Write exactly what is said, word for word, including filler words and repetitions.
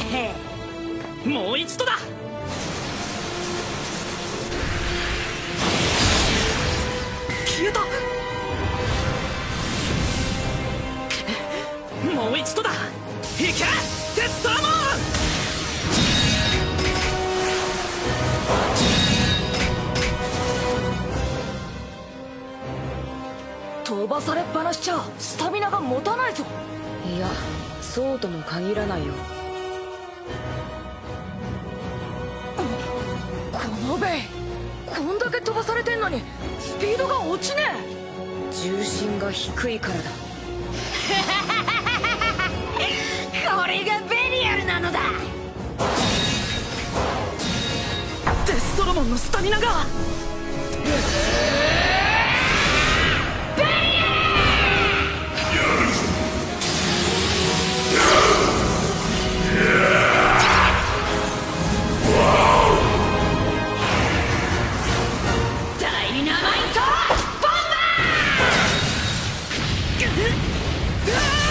もう一度だ。消えた。もう一度だ。いけデストラモン。飛ばされっぱなしちゃスタミナが持たないぞ。 いや、そうとも限らないよ。 このベイ、こんだけ飛ばされてんのにスピードが落ちねえ。重心が低いからだ。 これがベリアルなのだ。デストロモンのスタミナがダイナマイトボンバー。